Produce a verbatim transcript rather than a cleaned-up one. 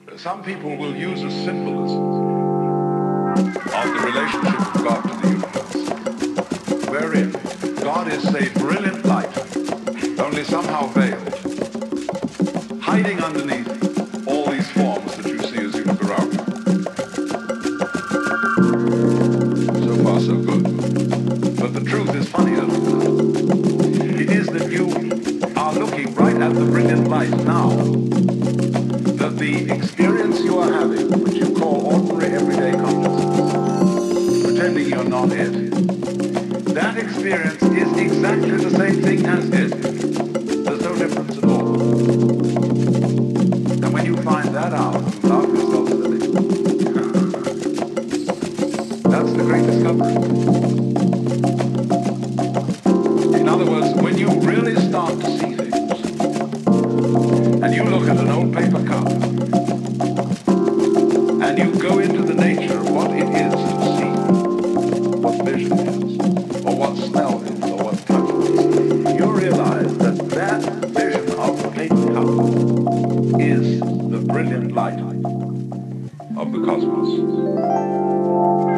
Some people will use a symbolism of the relationship of God to the universe, wherein God is a brilliant light, only somehow veiled, hiding underneath all these forms that you see as you look around. So far, so good. But the truth is funnier than that. It is that you are looking right at the brilliant light now, that the experience you are having, which you call ordinary everyday consciousness, pretending you're not it, that experience is exactly the same thing as it. There's no difference at all. And when you find that out, you love yourself silly. That's the great discovery. In other words, when you really start to see things, and you look at an old paper cup, and you go into the nature of what it is to see, what vision is, or what smell is, or what touch is, you realize that that vision of the paper cup is the brilliant light of the cosmos.